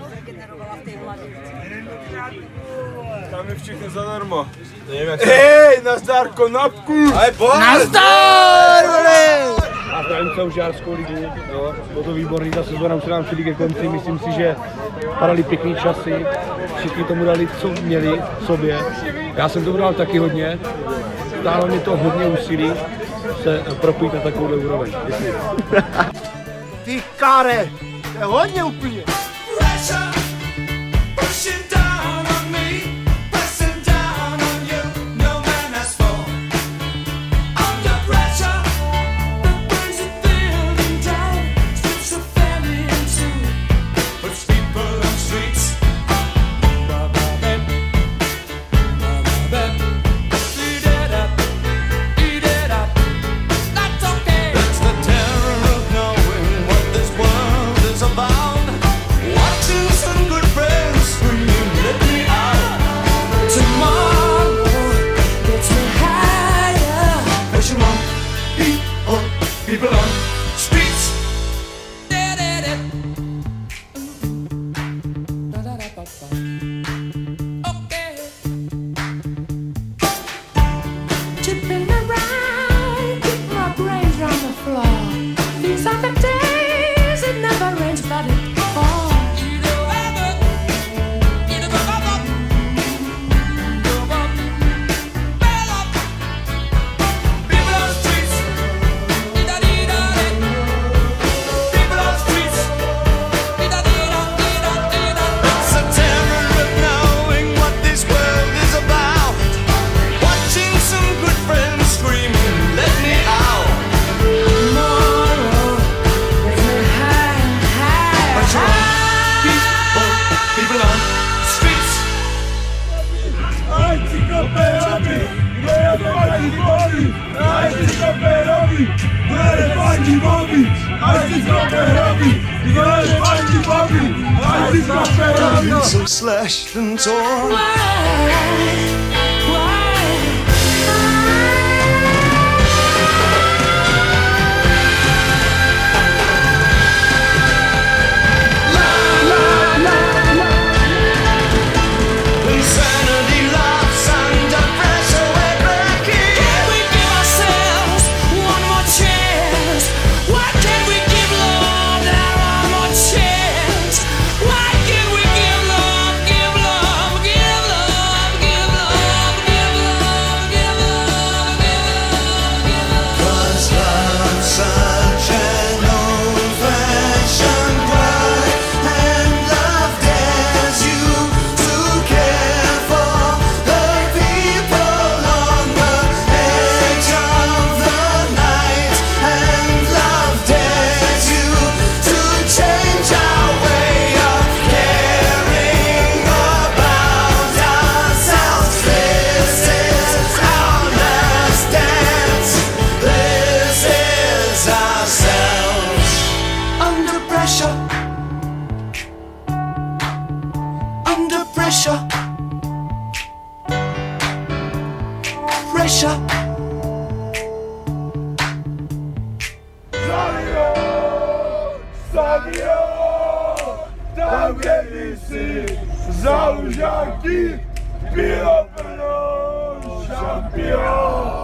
Tam je všechno zadarmo. Hej, nazdar konopku! Nazdar! A zdravím celou žářskou ligu, jo. Bylo to výborný, ta sezóna už se nám chvíli ke konci, myslím si, že padaly pěkný časy, všichni tomu dali, co měli v sobě. Já jsem tomu dal taky hodně, stálo mi to hodně úsilí se propít na takovou úroveň. Děkuji. Ty Kare, to je hodně úplně. People on streets. Okay. Chipping around, keep my brains on the floor. These are the days it never rains, but it falls. So slashed and torn. Pressure. Stadion, tam kde jsi, za lužáky, bylo Brno šampion.